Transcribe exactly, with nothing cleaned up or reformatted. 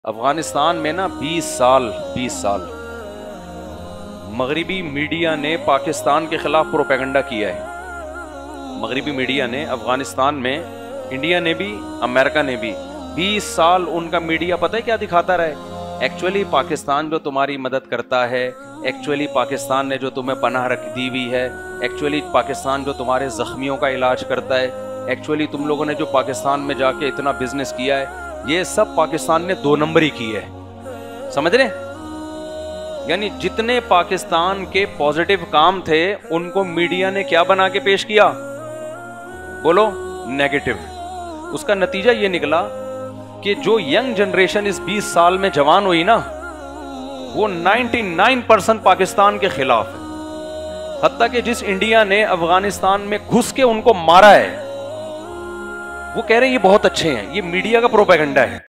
अफगानिस्तान में ना बीस साल बीस साल मगरिबी मीडिया ने पाकिस्तान के खिलाफ प्रोपेगेंडा किया है। मगरिबी मीडिया ने अफगानिस्तान में, इंडिया ने भी, अमेरिका ने भी, बीस साल उनका मीडिया पता है क्या दिखाता रहा है? एक्चुअली पाकिस्तान जो तुम्हारी मदद करता है, एक्चुअली पाकिस्तान ने जो तुम्हें पनाह रख दी हुई है, एक्चुअली पाकिस्तान जो तुम्हारे जख्मियों का इलाज करता है, एक्चुअली तुम लोगों ने जो पाकिस्तान में जाके इतना बिजनेस किया है, ये सब पाकिस्तान ने दो नंबर ही की है। समझ रहे? यानी जितने पाकिस्तान के पॉजिटिव काम थे उनको मीडिया ने क्या बना के पेश किया? बोलो, नेगेटिव। उसका नतीजा ये निकला कि जो यंग जनरेशन इस बीस साल में जवान हुई ना, वो निन्यानवे परसेंट पाकिस्तान के खिलाफ है। हत्ता कि जिस इंडिया ने अफगानिस्तान में घुस के उनको मारा है, वो कह रहे हैं ये बहुत अच्छे हैं। ये मीडिया का प्रोपेगेंडा है।